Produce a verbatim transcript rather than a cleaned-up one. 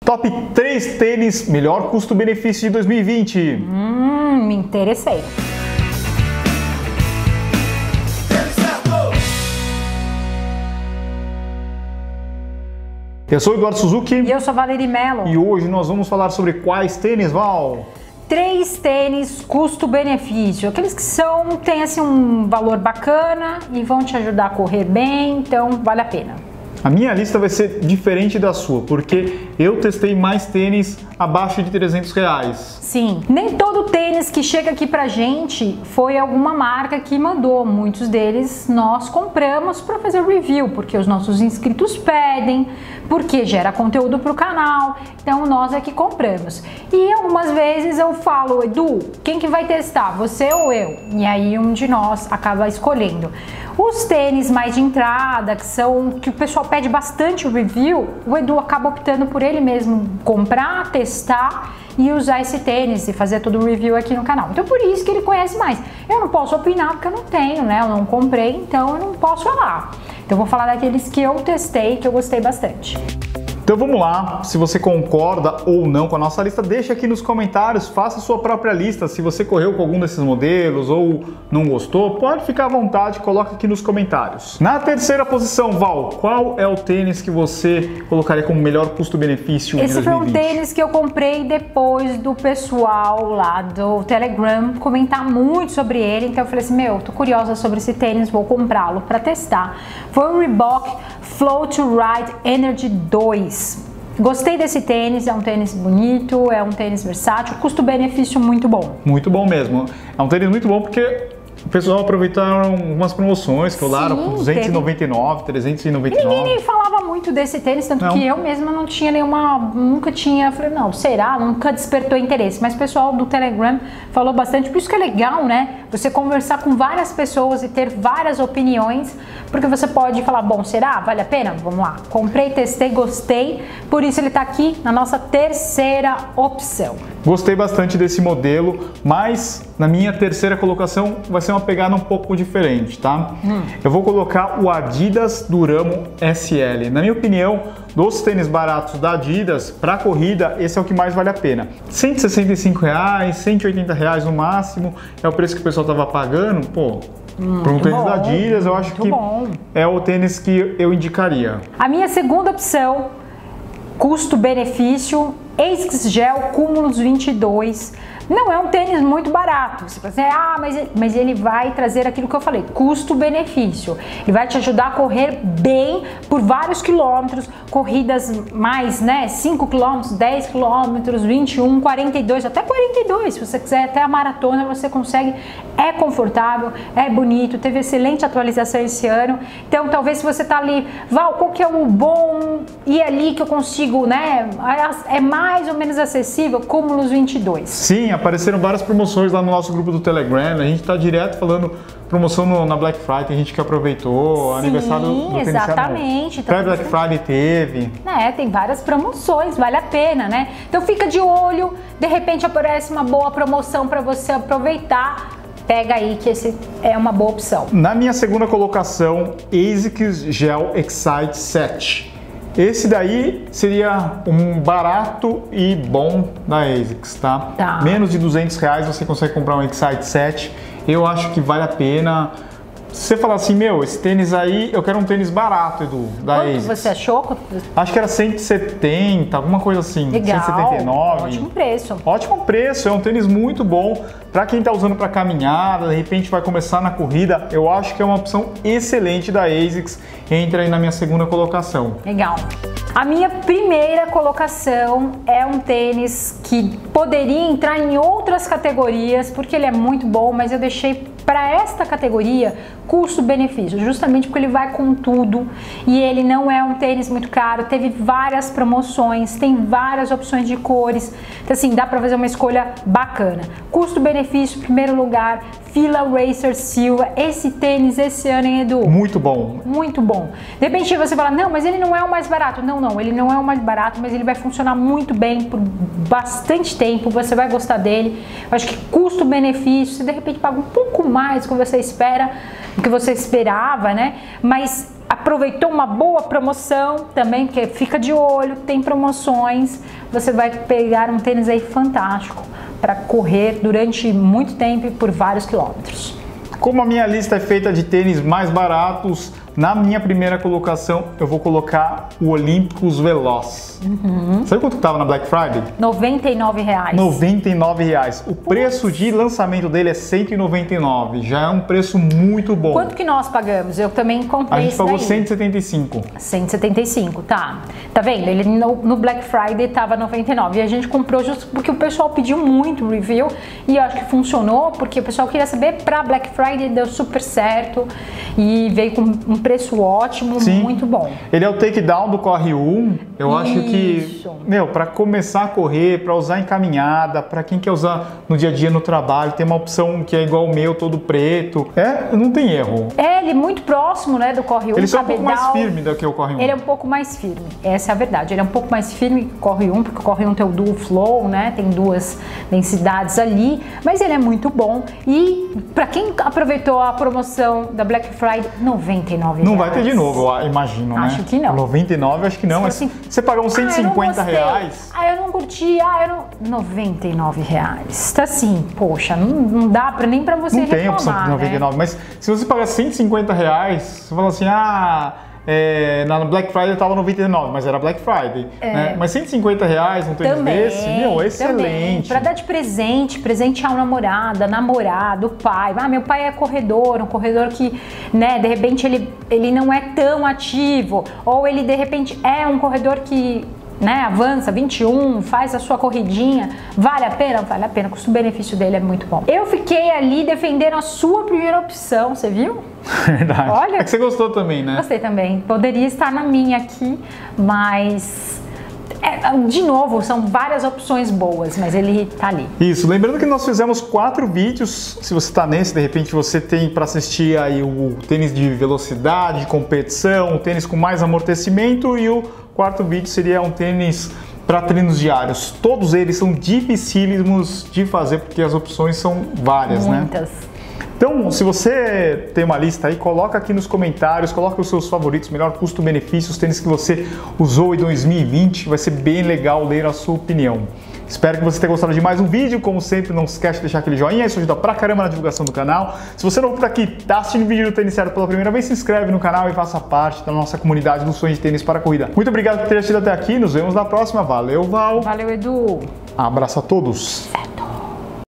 Top três tênis melhor custo-benefício de dois mil e vinte. Hum, me interessei. Eu sou o Eduardo Suzuki. E eu sou a Valerie Mello. E hoje nós vamos falar sobre quais tênis, Val? Três tênis custo-benefício, aqueles que são, tem assim um valor bacana e vão te ajudar a correr bem, então vale a pena. A minha lista vai ser diferente da sua, porque eu testei mais tênis abaixo de trezentos reais. Sim, nem todo tênis que chega aqui pra gente foi alguma marca que mandou. Muitos deles nós compramos para fazer review, porque os nossos inscritos pedem, porque gera conteúdo pro canal, então nós é que compramos. E algumas vezes eu falo, Edu, quem que vai testar, você ou eu? E aí um de nós acaba escolhendo. Os tênis mais de entrada, que são que o pessoal pede bastante review, o Edu acaba optando por ele mesmo comprar, testar e usar esse tênis e fazer todo o review aqui no canal. Então por isso que ele conhece mais. Eu não posso opinar porque eu não tenho, né? Eu não comprei, então eu não posso falar. Então eu vou falar daqueles que eu testei, que eu gostei bastante. Então vamos lá, se você concorda ou não com a nossa lista, deixa aqui nos comentários, faça a sua própria lista. Se você correu com algum desses modelos ou não gostou, pode ficar à vontade, coloca aqui nos comentários. Na terceira posição, Val, qual é o tênis que você colocaria como melhor custo-benefício em dois mil e vinte? Esse foi um tênis que eu comprei depois do pessoal lá do Telegram comentar muito sobre ele, então eu falei assim, meu, tô curiosa sobre esse tênis, vou comprá-lo para testar. Foi o Reebok Flow to Ride Energy dois. Gostei desse tênis, é um tênis bonito, é um tênis versátil, custo-benefício muito bom. Muito bom mesmo. É um tênis muito bom porque o pessoal aproveitaram umas promoções que rolaram por duzentos e noventa e nove, trezentos e noventa e nove. Ninguém nem falava muito desse tênis, tanto não. que eu mesma não tinha nenhuma, nunca tinha, falei, não, será? Nunca despertou interesse, mas o pessoal do Telegram falou bastante, por isso que é legal, né? Você conversar com várias pessoas e ter várias opiniões, porque você pode falar, bom, será? Vale a pena? Vamos lá. Comprei, testei, gostei, por isso ele tá aqui na nossa terceira opção. Gostei bastante desse modelo, mas na minha terceira colocação vai ser uma pegada um pouco diferente, tá? Hum. Eu vou colocar o Adidas Duramo S L. Na minha opinião, dos tênis baratos da Adidas, para corrida, esse é o que mais vale a pena. cento e sessenta e cinco reais, cento e oitenta reais no máximo, é o preço que o pessoal tava pagando, pô. Para um tênis bom, da Adidas, eu acho que bom. é o tênis que eu indicaria. A minha segunda opção, custo-benefício, ASICS Gel Cumulus vinte e dois. Não é um tênis muito barato. Você pode dizer, ah, mas, mas ele vai trazer aquilo que eu falei, custo-benefício. Ele vai te ajudar a correr bem por vários quilômetros, corridas mais, né, cinco quilômetros, dez quilômetros, vinte e um, quarenta e dois, até quarenta e dois. Se você quiser até a maratona, você consegue. É confortável, é bonito, teve excelente atualização esse ano. Então, talvez se você tá ali, Val, qual que é o bom e ali que eu consigo, né, é mais ou menos acessível, Cumulus vinte e dois. Sim, apareceram várias promoções lá no nosso grupo do Telegram, a gente tá direto falando promoção no, na Black Friday, tem gente que aproveitou, Sim, aniversário do tênis. Exatamente. Pré Black Friday teve. É, tem várias promoções, vale a pena, né? Então fica de olho, de repente aparece uma boa promoção para você aproveitar. Pega aí que esse é uma boa opção. Na minha segunda colocação, ASICS Gel Excite sete. Esse daí seria um barato e bom da ASICS, tá? Tá. Menos de duzentos reais você consegue comprar um Excite sete. Eu acho que vale a pena. Se você falar assim, meu, esse tênis aí, eu quero um tênis barato, Edu, da Quanto ASICS. você achou? Acho que era cento e setenta, alguma coisa assim. Legal, cento e setenta e nove. ótimo preço. Ótimo preço, é um tênis muito bom. Para quem está usando para caminhada, de repente vai começar na corrida, eu acho que é uma opção excelente da ASICS. Entra aí na minha segunda colocação. Legal. A minha primeira colocação é um tênis que poderia entrar em outras categorias, porque ele é muito bom, mas eu deixei para esta categoria custo-benefício, justamente porque ele vai com tudo e ele não é um tênis muito caro, teve várias promoções, tem várias opções de cores, então assim, dá para fazer uma escolha bacana. Custo-benefício, primeiro lugar, Fila Racer Silva, esse tênis esse ano, hein, Edu? Muito bom. Muito bom. De repente você fala, não, mas ele não é o mais barato. Não, não, ele não é o mais barato, mas ele vai funcionar muito bem por bastante tempo, você vai gostar dele. Eu acho que custo-benefício, você de repente paga um pouco mais do que você espera, do que você esperava, né? Mas a aproveitou uma boa promoção também, porque fica de olho, tem promoções, você vai pegar um tênis aí fantástico para correr durante muito tempo e por vários quilômetros. Como a minha lista é feita de tênis mais baratos, na minha primeira colocação eu vou colocar o Olímpicos Veloz. Uhum. Sabe quanto estava na Black Friday? noventa e nove reais. noventa e nove reais. O preço de lançamento dele é cento e noventa e nove. Já é um preço muito bom. Quanto que nós pagamos? Eu também comprei. A gente esse pagou daí. cento e setenta e cinco. cento e setenta e cinco, tá. Tá vendo? Ele no, no Black Friday tava noventa e nove. E a gente comprou justo porque o pessoal pediu muito review. E eu acho que funcionou, porque o pessoal queria saber pra Black Friday, deu super certo. E veio com um preço ótimo, Sim. muito bom. Ele é o takedown do Corre um. Eu Isso. acho que, meu, para começar a correr, para usar em caminhada, para quem quer usar no dia a dia no trabalho, tem uma opção que é igual o meu, todo preto. É, não tem erro. É, ele é muito próximo, né, do Corre um. Ele é um pouco mais pedal, firme do que o Corre um. Ele é um pouco mais firme, essa é a verdade. Ele é um pouco mais firme que o Corre um, porque o Corre um tem o Dual Flow, né, tem duas densidades ali, mas ele é muito bom. E para quem aproveitou a promoção da Black Friday, noventa e nove reais. Não vai ter de novo, eu imagino, né? Acho que não. noventa e nove, acho que não. Mas assim, você pagar uns cento e cinquenta reais. Ah, eu não curti. Ah, eu não. noventa e nove reais. Tá assim, poxa, não, não dá pra, nem pra você não reclamar, tem opção de noventa e nove, né? Mas se você pagar cento e cinquenta reais, você fala assim, ah, é, na Black Friday tava noventa e nove, mas era Black Friday. É. Né? Mas cento e cinquenta reais, um tênis desse, meu, excelente. Para dar de presente, presente ao namorado, namorado, pai. Ah, meu pai é corredor, um corredor que, né, de repente ele, ele não é tão ativo, ou ele de repente é um corredor que, né, avança vinte e um, faz a sua corridinha, vale a pena? Vale a pena, o custo-benefício dele é muito bom. Eu fiquei ali defendendo a sua primeira opção, você viu? Verdade. Olha, é que você gostou também, né? Gostei também. Poderia estar na minha aqui, mas... É, de novo, são várias opções boas, mas ele tá ali. Isso, lembrando que nós fizemos quatro vídeos. Se você tá nesse, de repente você tem para assistir aí o tênis de velocidade, de competição, o tênis com mais amortecimento, e o quarto vídeo seria um tênis para treinos diários. Todos eles são dificílimos de fazer porque as opções são várias, Muitas. né? Muitas. Então, se você tem uma lista aí, coloca aqui nos comentários, coloca os seus favoritos, melhor custo-benefício, os tênis que você usou em dois mil e vinte, vai ser bem legal ler a sua opinião. Espero que você tenha gostado de mais um vídeo, como sempre, não esquece de deixar aquele joinha, isso ajuda pra caramba na divulgação do canal. Se você não for por aqui, tá assistindo o vídeo do Tênis Certo pela primeira vez, se inscreve no canal e faça parte da nossa comunidade dos sonhos de tênis para a corrida. Muito obrigado por ter assistido até aqui, nos vemos na próxima, valeu Val! Valeu, Edu! Abraço a todos! Certo.